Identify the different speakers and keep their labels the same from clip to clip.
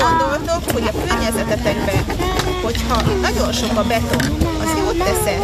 Speaker 1: gondoltok, hogy a környezetetekben, hogyha nagyon sok a beton, az jót tesz-e?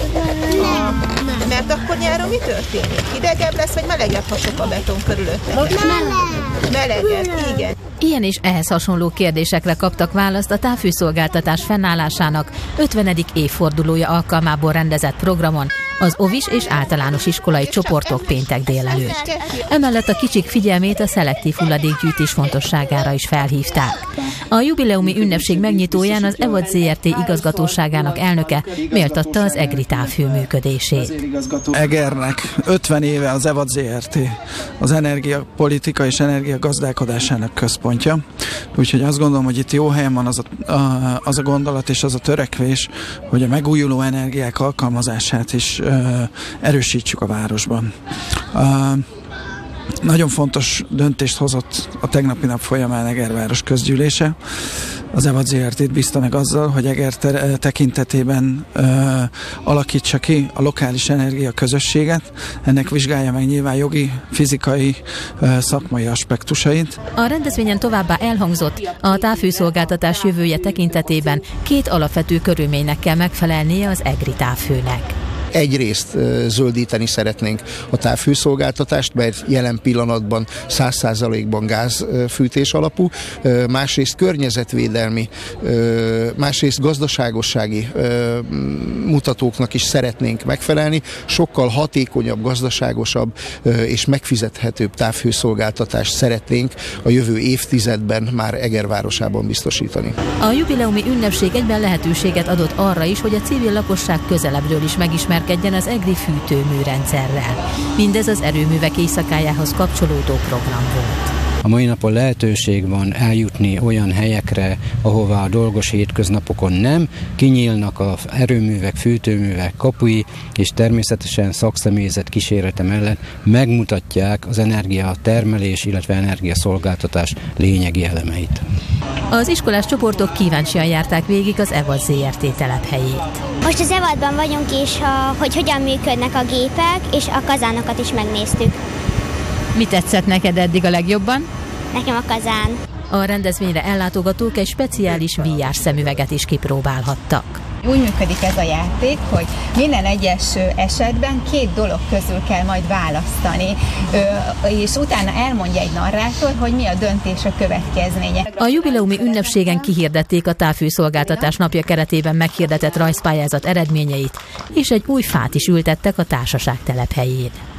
Speaker 1: Mert akkor nyáron mi történik? Hidegebb lesz, vagy melegebb, ha sok a beton körülöttetek? Melegebb, igen.
Speaker 2: Ilyen és ehhez hasonló kérdésekre kaptak választ a távfűszolgáltatás fennállásának 50. évfordulója alkalmából rendezett programon az óvis és általános iskolai csoportok péntek délelőtt. Emellett a kicsik figyelmét a szelektív hulladékgyűjtés fontosságára is felhívták. A jubileumi ünnepség megnyitóján az EVAD ZRT igazgatóságának elnöke méltatta az EGRI távhő működését.
Speaker 3: Egernek 50 éve az EVAD ZRT az energiapolitika és energiagazdálkodásának központja. Úgyhogy azt gondolom, hogy itt jó helyen van az a gondolat és az a törekvés, hogy a megújuló energiák alkalmazását is erősítsük a városban. Nagyon fontos döntést hozott a tegnapi nap folyamán Egerváros közgyűlése. Az EVAD ZRT-t bízta meg azzal, hogy Eger tekintetében alakítsa ki a lokális energia közösséget. Ennek vizsgálja meg nyilván jogi, fizikai, szakmai aspektusait.
Speaker 2: A rendezvényen továbbá elhangzott, a távfűszolgáltatás jövője tekintetében 2 alapvető körülménynek kell megfelelnie az EGRI távhőnek.
Speaker 4: Egyrészt zöldíteni szeretnénk a távfűszolgáltatást, mert jelen pillanatban 100%-ban gázfűtés alapú, másrészt környezetvédelmi, másrészt gazdaságossági mutatóknak is szeretnénk megfelelni, sokkal hatékonyabb, gazdaságosabb és megfizethetőbb távfűszolgáltatást szeretnénk a jövő évtizedben már Eger városában biztosítani.
Speaker 2: A jubileumi ünnepség egyben lehetőséget adott arra is, hogy a civil lakosság közelebbről is megismerkedjen az EGRI fűtőműrendszerrel. Mindez az erőművek éjszakájához kapcsolódó program volt.
Speaker 5: A mai napon lehetőség van eljutni olyan helyekre, ahová a dolgos hétköznapokon nem, kinyílnak az erőművek, fűtőművek kapui, és természetesen szakszemélyzet kísérlete mellett megmutatják az energiatermelés, illetve energiaszolgáltatás lényegi elemeit.
Speaker 2: Az iskolás csoportok kíváncsian járták végig az EVAD ZRT telephelyét.
Speaker 6: Most az EVAD-ban vagyunk, és hogy hogyan működnek a gépek, és a kazánokat is megnéztük.
Speaker 2: Mi tetszett neked eddig a legjobban?
Speaker 6: Nekem a kazán.
Speaker 2: A rendezvényre ellátogatók egy speciális VR szemüveget is kipróbálhattak.
Speaker 1: Úgy működik ez a játék, hogy minden egyes esetben 2 dolog közül kell majd választani, és utána elmondja egy narrátor, hogy mi a döntés a következménye.
Speaker 2: A jubileumi ünnepségen kihirdették a távfűszolgáltatás napja keretében meghirdetett rajzpályázat eredményeit, és egy új fát is ültettek a társaság telephelyén.